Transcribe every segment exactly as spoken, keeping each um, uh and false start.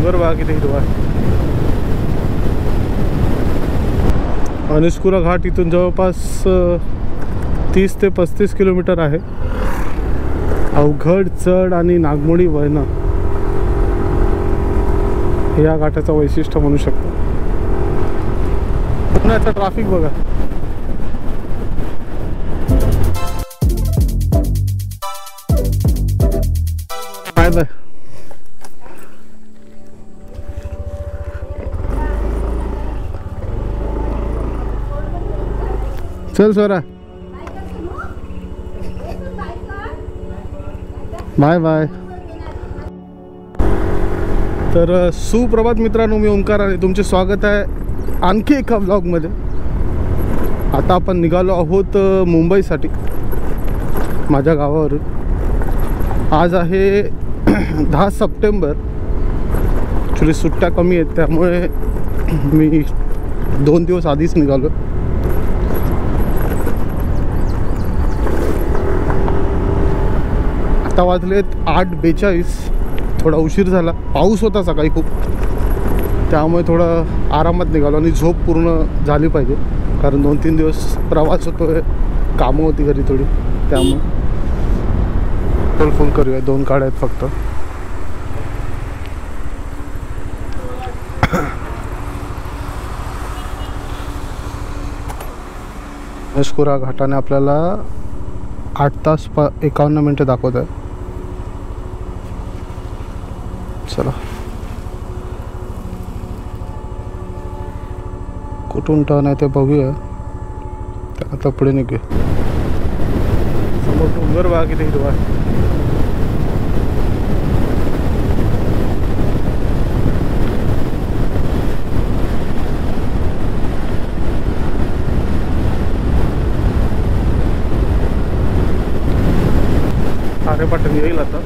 डोंगर बघा किती हिरवा आहे. अनुस्कुरा घाट इथून जवळपास तीस ते पस्तीस किलोमीटर आहे. अवघड चढ आणि नागमोडी वळणं हे या घाटाचं वैशिष्ट्य म्हणू शकतो. पुण्याचं ट्रॅफिक बघा. फायदा चल सोरा, बाय बाय. तर सुप्रभात मित्रांनो, मी ओंकार आणि तुमचे स्वागत आहे आणखी एका ब्लॉगमध्ये. आता आपण निघालो आहोत मुंबईसाठी, माझ्या गावावरून. आज आहे दहा सप्टेंबर. ॲक्च्युली सुट्ट्या कमी आहेत त्यामुळे मी दोन दिवस आधीच निघालो. आता वाजलेत आठ बेचाळीस. थोडा उशीर झाला, पाऊस होता सकाळी खूप, त्यामुळे थोडं आरामात निघालो. आणि झोप पूर्ण झाली पाहिजे कारण दोन तीन दिवस प्रवास होतो आहे, कामं होती घरी थोडी, त्यामुळे. तर फोन करूया, दोन गाड्या आहेत फक्त. अनुस्कुरा घाटाने आपल्याला आठ तास प एकावन्न मिनटं दाखवत आहे. चला कुठून टर्न आहे ते बघूया, आता पुढे निघूया. समोर डोंगर बघा किती हिरवा आहे. अरे पटकन येईल आता.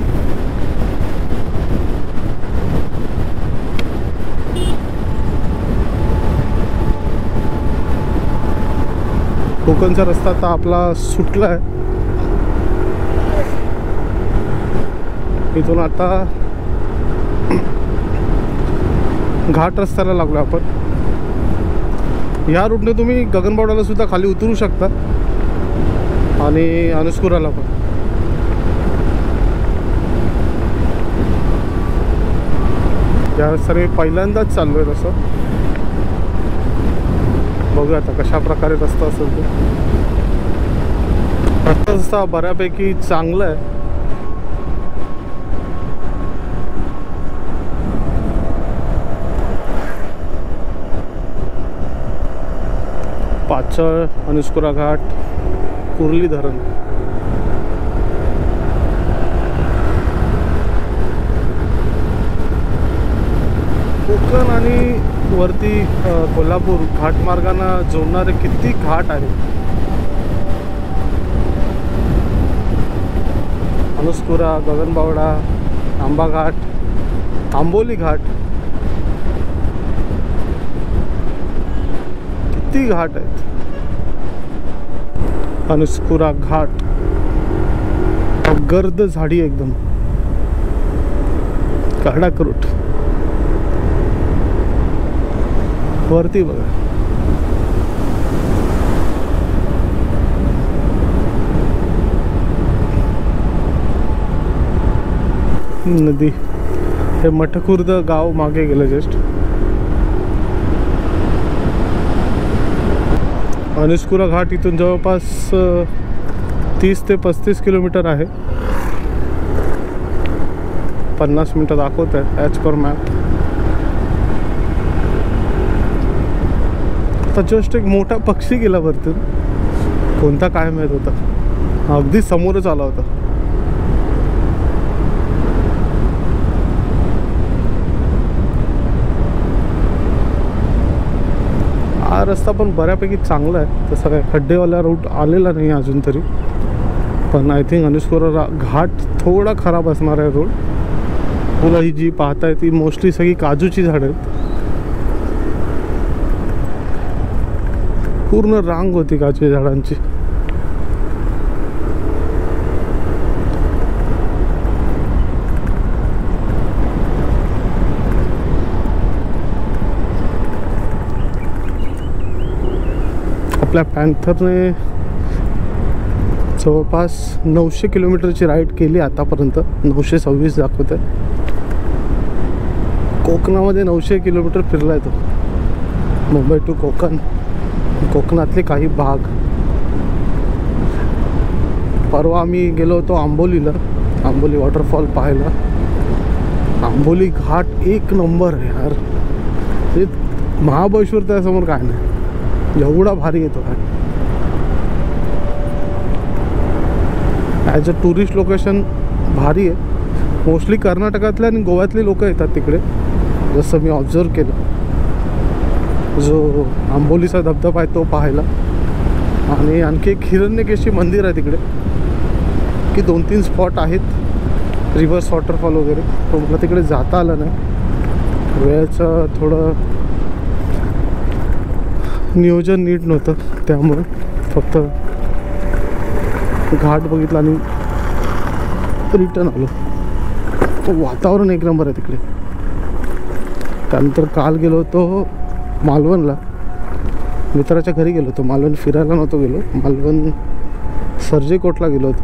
कोकणचा रस्ता आता आपला सुटला आहे. इथून आता घाट रस्त्याला लागलो आपण. या रूटने तुम्ही गगनबावड्याला सुद्धा खाली उतरू शकता आणि अनुस्कुराला पण. या रस्त्याने पहिल्यांदाच चाललो आहे तसं. बघूया आता कशा प्रकारे रस्ता असेल तो. रस्ता रस्ता बऱ्यापैकी चांगला आहे. पाचळ, अनुस्कुरा घाट, कुर्ली धरण. कोकण आणि वरती कोल्हापूर घाटमार्गाने जोडणारे किती घाट आहेत. अनुस्कुरा, गगनबावडा, आंबा घाट, आंबोली घाट, किती घाट आहेत. अनुस्कुरा घाट गर्द झाडी एकदम, काढाकरूट. वरती बघा नदी. हे मठखुर्द गाव मागे गेलं जस्ट. अनुस्कुरा घाट इथून जवळपास तीस ते पस्तीस किलोमीटर आहे. पन्नास मिनटं दाखवत आहे ॲज पर मॅप. आता जस्ट एक मोठा पक्षी गेला वरतून, कोणता काय माहीत होता, अगदी समोरच आला होता. हा रस्ता पण बऱ्यापैकी चांगला आहे, तसं काय खड्डेवाला रूट आलेला नाही अजून तरी. पण आय थिंक अनुस्कुरा घाट थोडा खराब असणार आहे रोड. तुला ही जी पाहताय ती मोस्टली सगळी काजूची झाडं आहेत. पूर्ण रांग होती काजूच्या झाडांची. आपल्या पॅन्थरने जवळपास नऊशे किलोमीटरची राईड केली आतापर्यंत. नऊशे सव्वीस दाखवत आहे. कोकणामध्ये नऊशे किलोमीटर फिरला आहे तो. मुंबई टू कोकण, कोकणातले काही भाग. परवा आम्ही गेलो होतो आंबोलीला, आंबोली वॉटरफॉल पाहायला. आंबोली घाट एक नंबर आहे यार. ते महाबळेश्वर त्यासमोर काय नाही, एवढा भारी येतो घाट. ॲज अ टुरिस्ट लोकेशन भारी आहे. मोस्टली कर्नाटकातले आणि गोव्यातले लोक येतात तिकडे, जसं मी ऑब्झर्व केलं. जो आंबोलीचा धबधबा आहे तो पाहायला. आणि आणखी एक हिरण्यकेशी मंदिर आहे तिकडे, की दोन तीन स्पॉट आहेत, रिव्हर्स वॉटरफॉल वगैरे. तो मला तिकडे जाता आलं नाही, वेळेचं थोडं नियोजन नीट नव्हतं, त्यामुळे फक्त घाट बघितला आणि रिटर्न आलो. वातावरण एक नंबर आहे तिकडे. त्यानंतर काल गेलो होतो मालवणला, मित्राच्या घरी गेलो होतो. मालवण फिरायला नव्हतो गेलो, मालवण सर्जेकोटला गेलो होतो.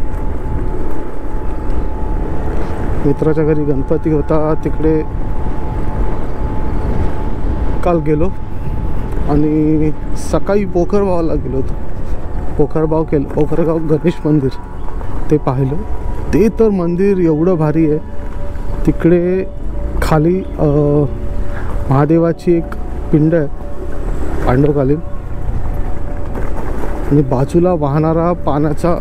मित्राच्या घरी गणपती होता, तिकडे काल गेलो. आणि सकाळी पोखरगावला गेलो होतो. पोखरगाव केलं, पोखरगाव गणेश मंदिर ते पाहिलं. ते तर मंदिर एवढं भारी आहे. तिकडे खाली महादेवाची एक पिंड आहे पांडवकालीन, आणि बाजूला वाहणारा पाण्याचा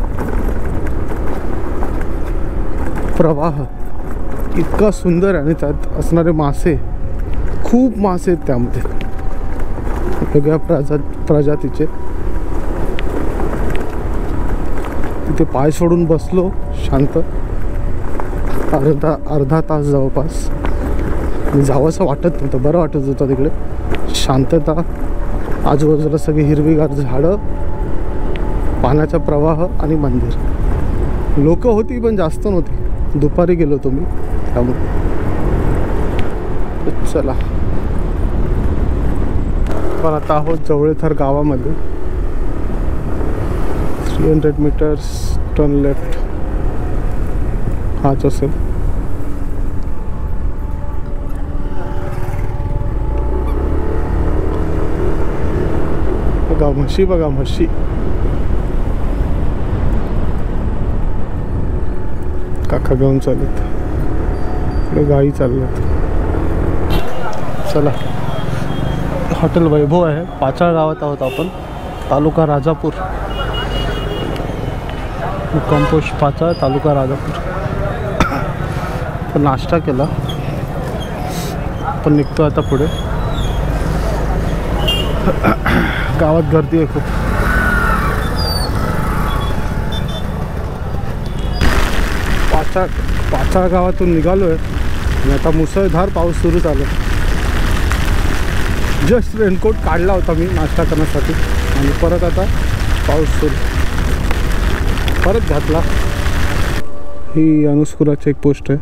प्रवाह इतका सुंदर आहे. आणि त्यात असणारे मासे, खूप मासे आहेत त्यामध्ये, वेगळ्या प्रजा प्रजातीचे. तिथे पाय सोडून बसलो शांत, अर्धा अर्धा तास जवळपास. जावंसं वाटत नव्हतं, बरं वाटत होतं तिकडे. शांतता, आजूबाजूला सगळी हिरवीगार झाडं, पाण्याचा प्रवाह आणि मंदिर. लोक होती पण जास्त नव्हती. दुपारी गेलो होतो मी, त्यामुळे. चला, पण आता आहोत जवळथर गावामध्ये. Three hundred metres turn left हाच असेल. बघा म्हशी, बघा म्हशी. काका घेऊन चालत, इकडे गाई चालल्यात. चला, हॉटेल वैभव आहे, पाचाळ गावात आहोत आपण, तालुका राजापूर. मुक्काम पोस्ट पाचाळ, तालुका राजापूर. पण नाश्ता केला, पण निघतो आता पुढे. गावात गर्दी आहे खूप. पाचाळ पाचाळ गावातून निघालो आहे आणि आता मुसळधार पाऊस सुरू झाला. जस्ट रेनकोट काढला होता मी नाश्ता करण्यासाठी, आणि परत आता पाऊस सुरू, परत घातला. ही अनुस्कुरा चेकपोस्ट आहे.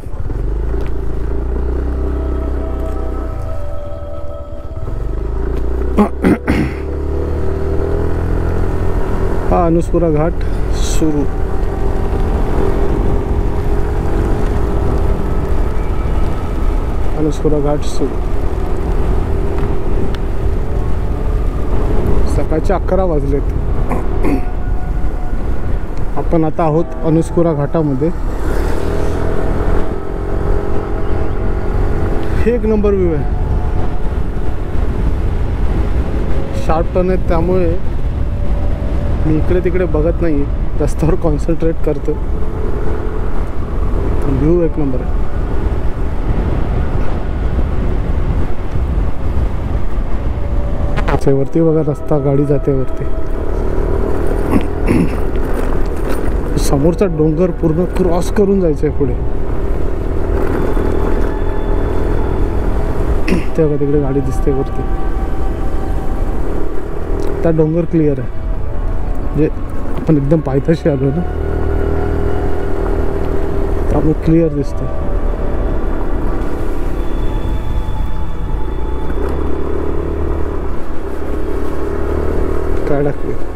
हा अनुस्कुरा घाट सुरू. अनुस्कुरा घाट सुरू. सकाळचे अकरा वाजलेत. आपण आता आहोत अनुस्कुरा घाटामध्ये. हे एक नंबर व्ह्यू आहे. शार्प टर्न आहेत, त्यामुळे मी इकडे तिकडे बघत नाही, रस्त्यावर कॉन्सन्ट्रेट करतो. व्ह्यू एक नंबर आहे. वरती बघा रस्ता, गाडी जाते वरती. समोरचा डोंगर पूर्ण क्रॉस करून जायचं आहे पुढे. तेव्हा तिकडे गाडी दिसते वरती. त्या डोंगर क्लिअर आहे, म्हणजे आपण एकदम पायथ्याशी आलो ना, त्यामुळे क्लिअर दिसतं. कडक आहे.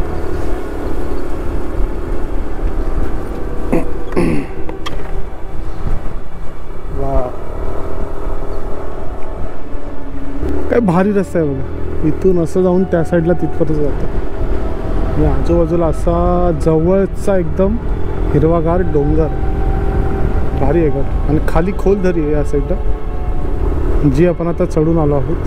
वा, काय भारी रस्ता आहे बघा. इथून असं जाऊन त्या साईडला तिथपर्यंत जातं आणि आजूबाजूला असा जवळचा एकदम हिरवागार डोंगर. भारी आहे घर आणि खाली खोल दरी आहे या साईडला, जी आपण आता चढून आलो आहोत.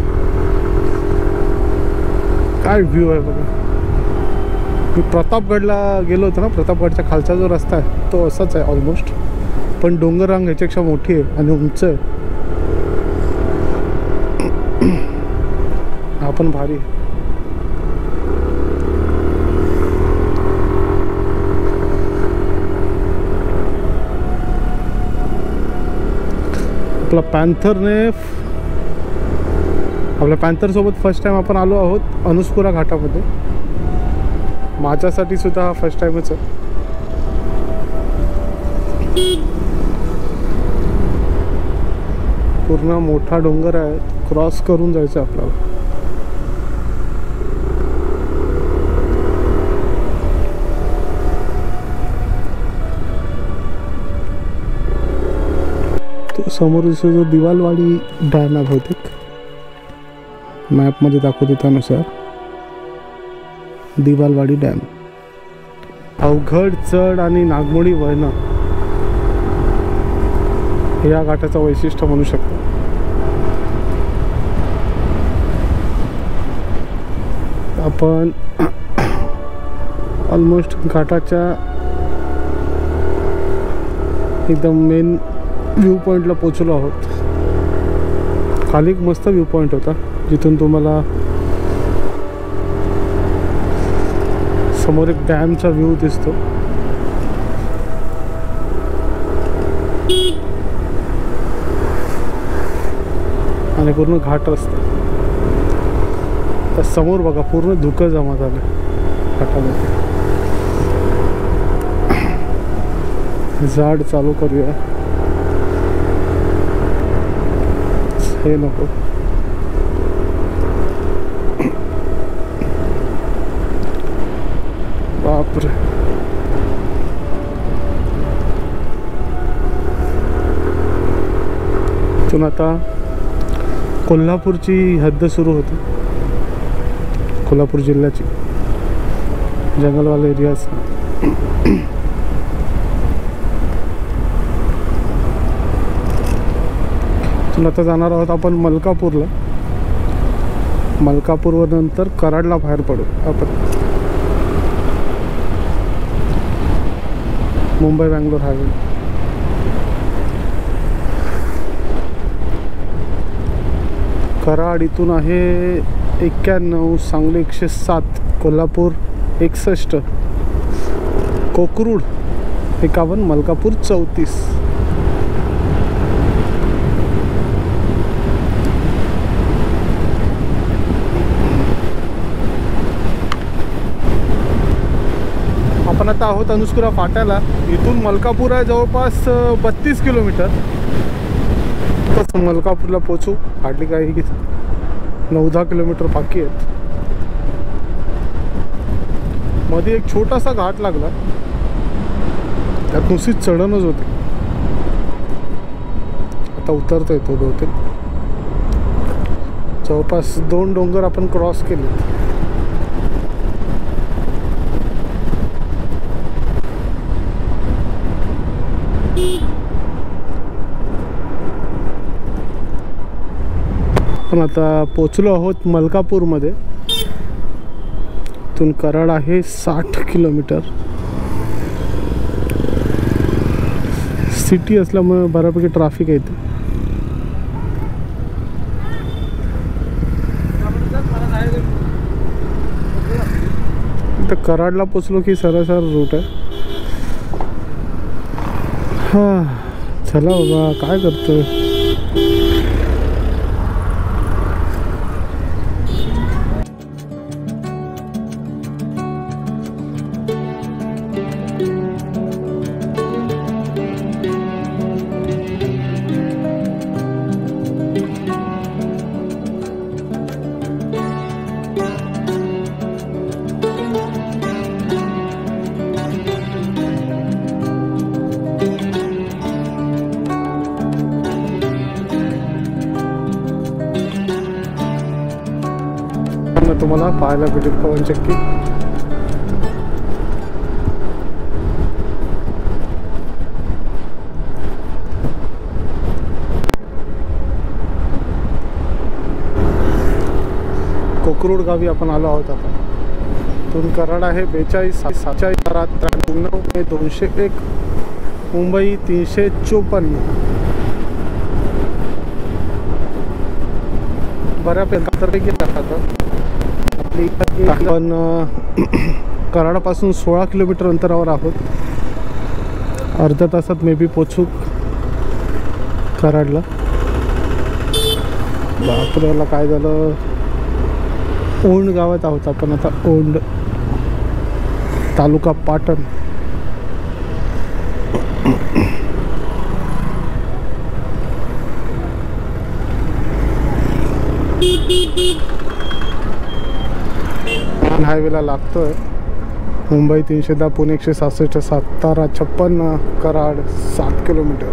काय व्ह्यू आहे बघा. मी प्रतापगडला गेलो होतो ना, प्रतापगडच्या खालचा जो रस्ता आहे तो असाच आहे ऑलमोस्ट, पण डोंगर रांग ह्याच्यापेक्षा मोठी आहे आणि उंच आहे. हा पण भारी आहे. आपला पॅन्थरने आपल्या पॅन्थरसोबत फर्स्ट टाईम आपण आलो आहोत अनुस्पुरा घाटामध्ये. माझ्यासाठी सुद्धा हा फर्स्ट टाईमच आहे. पूर्ण मोठा डोंगर आहे, क्रॉस करून जायचं आपल्याला. तो समोर जो दिवालवाडी डॅम आहे बहुतेक, मॅपमध्ये दाखवते त्यानुसार दिवालवाडी डॅम. अवघड चढ आणि नागमोडी वळणं हे या घाटाचं वैशिष्ट्य म्हणू शकतो. आपण ऑलमोस्ट घाटाच्या एकदम मेन व्ह्यू पॉईंटला पोचलो आहोत. खाली एक मस्त व्ह्यू पॉईंट होता जिथून तुम्हाला समोर एक डॅमचा व्ह्यू दिसतो. आणि पूर्ण घाट रस्ता. तर समोर बघा पूर्ण धुकं जमा झालं घाटामध्ये. झाड चालू करूया. हे नको. बापरे, इथून आता कोल्हापूरची हद्द सुरू होती. कोल्हापूर जिल्ह्याची जंगलवाला एरियाज. इथून आता जाणार आहोत आपण मलकापूरला. मलकापूरवर नंतर कराडला बाहेर पडू आपण. मुंबई बँगलोर हायवे. कराड इथून आहे एक्क्याण्णव, सांगली एकशे सात, कोल्हापूर एकसष्ट, कोकरूड एकावन्न, मलकापूर चौतीस. आपण आता आहोत अनुस्कुरा फाट्याला. इथून मलकापूर आहे जवळपास बत्तीस किलोमीटर. तसं मलकापूरला पोचू हार्डली काही नऊ दहा किलोमीटर बाकी आहेत. मध्ये एक छोटासा घाट लागला, त्यात नुसती चढणच होती. आता उतरता येतो बहुतेक. जवळपास दोन डोंगर आपण क्रॉस केले. आपण आता पोचलो आहोत मलकापूरमध्ये. इथून कराड आहे साठ किलोमीटर. सिटी असल्यामुळे बऱ्यापैकी ट्रॅफिक येते. तर कराडला पोचलो की सरळ सरळ रूट आहे. हां, चला बाबा, काय करतोय. तुम्हाला पाहायला भेटेल पवनचक्की. कोकरूड गावी आपण आलो आहोत. आता इथून कराड आहे बेचाळीस सातचाळीस त्र्याण्णव दोनशे एक, मुंबई तीनशे चोपन्न. बऱ्यापैकी तर गेला आता आपली. आपण कराडापासून सोळा किलोमीटर अंतरावर आहोत. अर्ध्या तासात मे बी पोचू कराडला. बापऱ्याला काय झालं, ओंड गावात आहोत आपण आता. ओंड तालुका पाटण. हायवेला लागतोय. मुंबई तीनशे दहा, पुणे एकशे सहासष्ट, सातारा छप्पन्न, कराड सात किलोमीटर.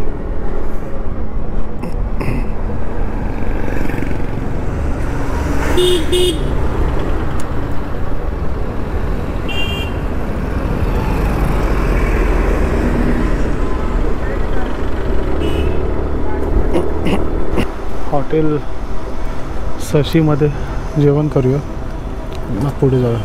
हॉटेल शशीमध्ये जेवण करूया, मग पुढे जाऊया.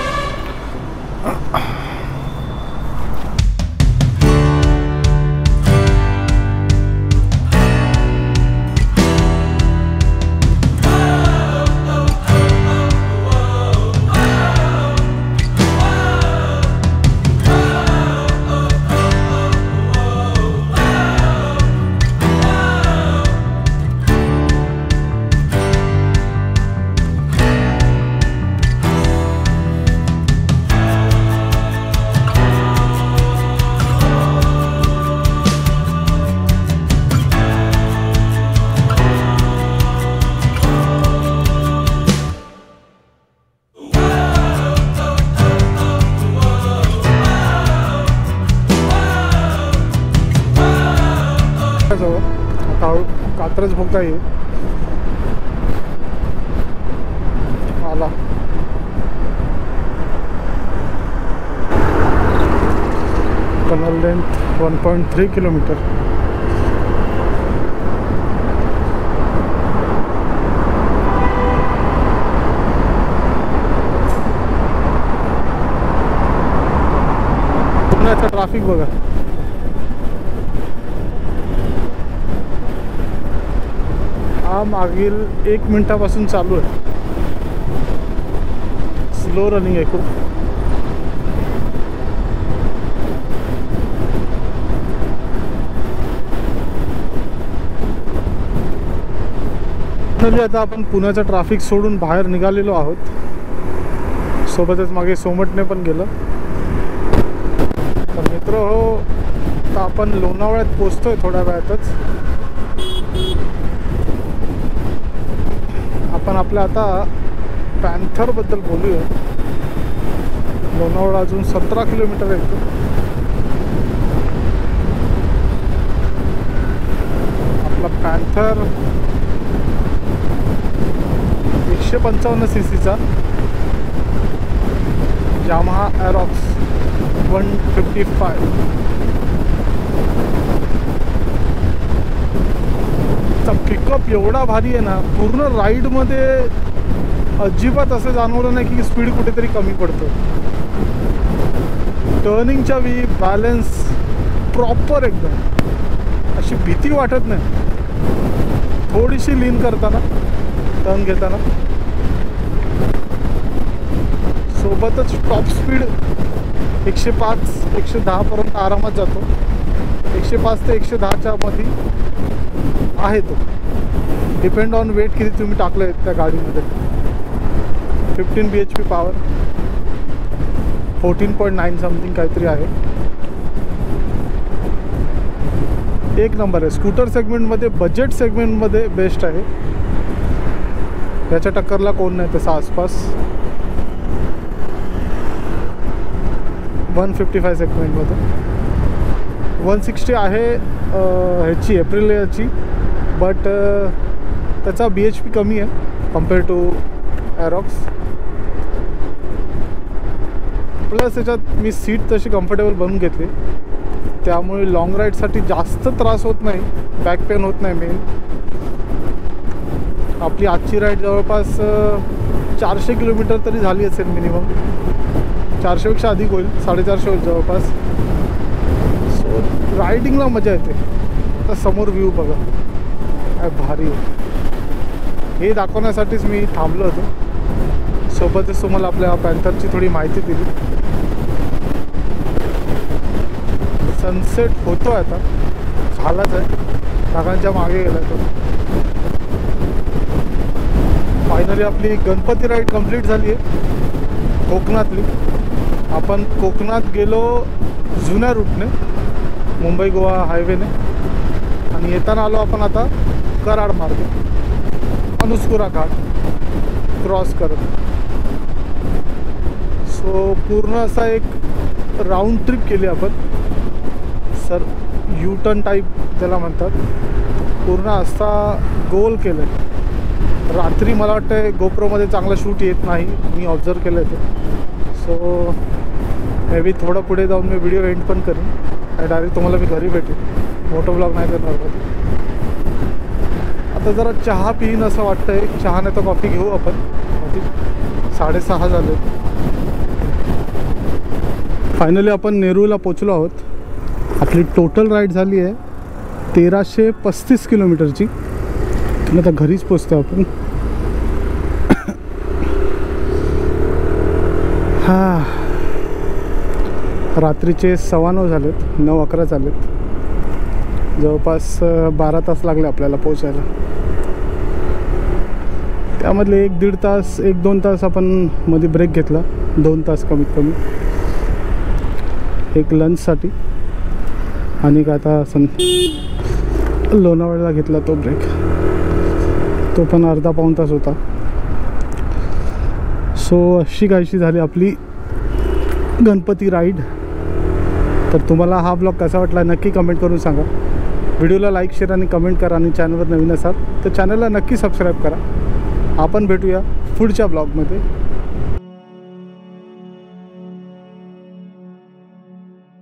आता कात्रज भोगता येईल आला. Tunnel length one point three kilometre. पुण्याचं ट्रॅफिक बघा. हा मागील एक मिनिटापासून चालू आहे. स्लो रनिंग आहे खूप. आता आपण पुण्याचं ट्रॅफिक सोडून बाहेर निघालेलो आहोत. सोबतच मागे सोमटणे पण गेलं. तर मित्र हो, तर आपण लोणावळ्यात पोचतोय थोड्या वेळातच. आपण आपल्या आता पॅन्थर बद्दल बोलूया. लोणावळा अजून सतरा किलोमीटर आहे. आपला पॅन्थर एकशे पंचावन्न सी सीचा Yamaha Aerox one fifty five. Pickup एवढा भारी आहे ना, पूर्ण राईडमध्ये अजिबात असं जाणवलं नाही की स्पीड कुठेतरी कमी पडतं. टर्निंगच्या वेळी बॅलन्स प्रॉपर एकदम, अशी भीती वाटत नाही. थोडीशी लीन करताना, टर्न घेताना. सोबतच टॉप स्पीड एकशे पाच एकशे दहापर्यंत आरामात जातो. एकशे पाच ते एकशे दहाच्या मध्ये आहे तो. डिपेंड ऑन वेट किती तुम्ही टाकलं आहे त्या गाडीमध्ये. Fifteen B H P power, fourteen point nine something काहीतरी आहे. एक नंबर आहे. स्कूटर सेगमेंटमध्ये, बजेट सेगमेंटमध्ये बेस्ट आहे. याच्या टक्करला कोण नाही तसा आसपास. वन फिफ्टी फाय सेगमेंटमध्ये वन सिक्स्टी आहे ह्याची एप्रिलियाची, बट त्याचा बी एच पी कमी आहे कम्पेअर टू एरॉक्स. प्लस त्याच्यात मी सीट तशी कम्फर्टेबल बनवून घेतली, त्यामुळे लॉंग राईडसाठी जास्त त्रास होत नाही, बॅक पेन होत नाही मेन. आपली आजची राईड जवळपास चारशे किलोमीटर तरी झाली असेल मिनिमम, चारशेपेक्षा अधिक होईल, साडेचारशे होईल जवळपास. सो रायडिंगला मजा येते. आता समोर व्ह्यू बघा काय भारी आहे. हे दाखवण्यासाठीच मी थांबलो होतो. सोबतच तुम्हाला आपल्या पॅन्थरची थोडी माहिती दिली. सनसेट होतो आहे आता, झालाच आहे, ढगांच्या मागे गेला तो. फायनली आपली गणपती राईड कंप्लीट झाली आहे कोकणातली. आपण कोकणात गेलो जुन्या रूटने, मुंबई गोवा हायवेने, आणि येताना आलो आपण आता कराड मार्गे, अनुस्कुरा घाट क्रॉस करत. सो पूर्ण असा एक राऊंड ट्रिप केली आपण सर, यू टर्न टाईप त्याला म्हणतात. पूर्ण असा गोल केलं आहे. रात्री मला वाटतं गोप्रोमध्ये चांगला शूट येत नाही, मी ऑब्झर्व केलं आहे ते. सो मे बी थोडं पुढे जाऊन मी व्हिडिओ एंड पण करेन आणि डायरेक्ट तुम्हाला मी घरी भेटेन, मोठं ब्लॉग नाही करणार कधी. आता जरा चहा पिईन असं वाटतं आहे, चहा नाही तर कॉफी घेऊ आपण. साडेसहा झाले. फायनली आपण नेरूळला पोचलो आहोत. आपली टोटल राईड झाली आहे तेराशे पस्तीस किलोमीटरची. आता घरीच पोचतो आपण. हां, रात्रीचे सव्वा नऊ झालेत, नऊ अकरा झालेत. जवळपास बारा तास लागले आपल्याला पोचायला. त्यामधले एक दीड तास एक दोन तास आपण मध्ये ब्रेक घेतला, दोन तास कमीत कमी, एक लंचसाठी. आणि का आता सं लोणावळ्याला घेतला तो ब्रेक, तो पण अर्धा पाऊण तास होता. सो अशी काहीशी झाली आपली गणपती राईड. तर तुम्हाला हा ब्लॉग कसा वाटला नक्की कमेंट करून सांगा. व्हिडिओला लाईक शेअर आणि कमेंट करा. आणि चॅनलवर नवीन असाल तर चॅनलला नक्की सबस्क्राईब करा. आपण भेटूया पुढच्या ब्लॉगमध्ये.